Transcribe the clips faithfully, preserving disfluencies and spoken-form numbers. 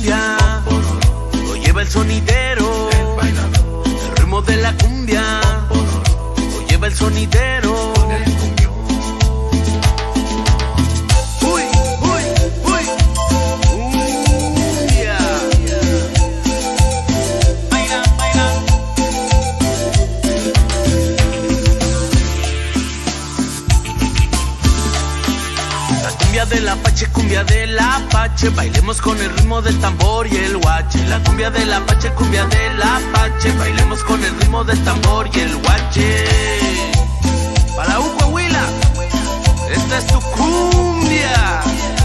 cumbia lo lleva el sonidero, el ritmo de la cumbia lo lleva el sonidero. Uy, uy, uy, cumbia. Baila, baila. La cumbia del Apache, cumbia del Apache, bailemos con el ritmo del tambor y el guache. La cumbia del Apache, cumbia del Apache, bailemos con el ritmo del tambor y el guache. Para un Coahuila, esta es tu cumbia.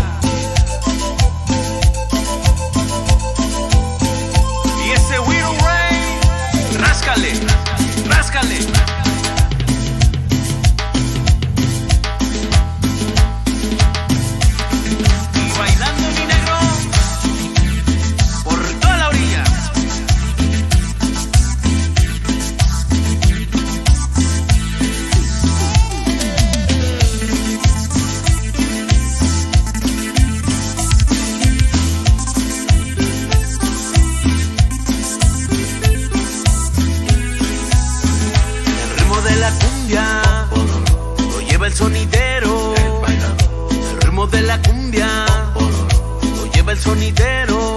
Y ese Widow Ray, ráscale, ráscale. Lo lleva el sonidero, el ritmo de la cumbia lo lleva el sonidero.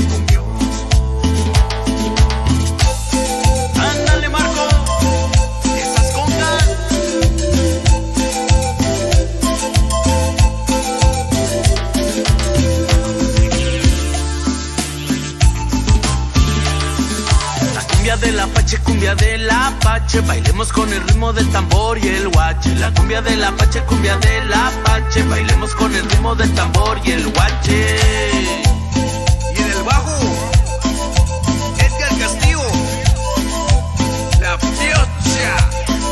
Ándale, Marco, esas congas. La cumbia del Apache, cumbia del Apache, bailemos con el ritmo del tambor y el guache. La cumbia del Apache, cumbia del Apache, bailemos con el ritmo del tambor y el guache. Y en el bajo, Edgar Castillo, la piocha.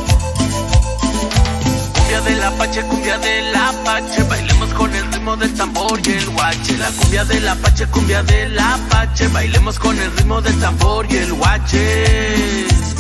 Cumbia del Apache, cumbia del Apache, bailemos con el ritmo del tambor y el guache. La cumbia del Apache, cumbia del Apache, bailemos con el ritmo del tambor y el guache.